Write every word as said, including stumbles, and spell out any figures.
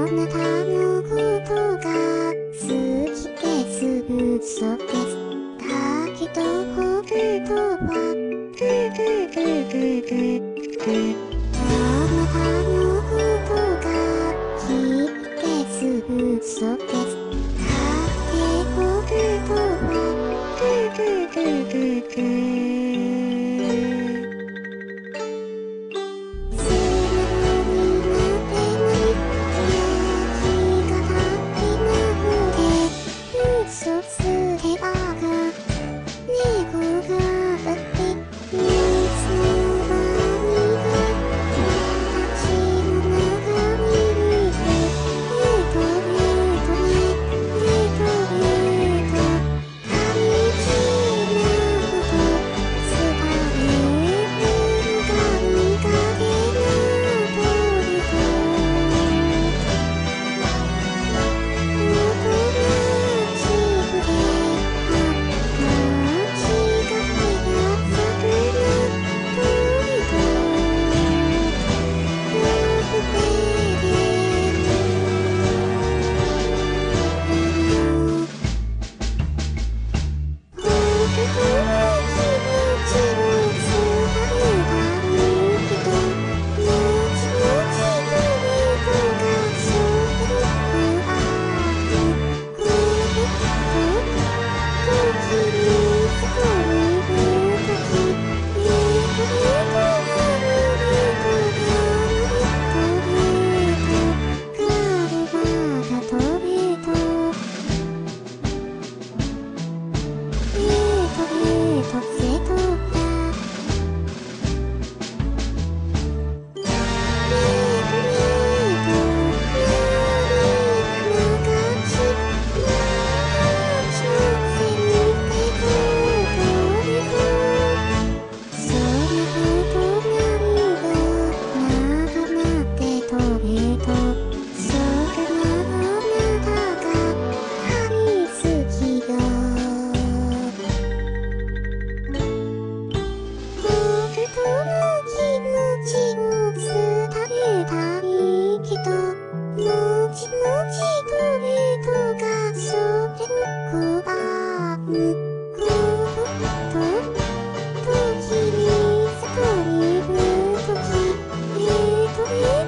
なたのことが好きです嘘です。だけど本当はふふふふふふあなたのことが好きです嘘です。だって本当はふふふふふ嘘つけばが猫がだって水の波が私の中にいてえとえとねえとえと寂しなこと伝えるが苦手な鳥とえ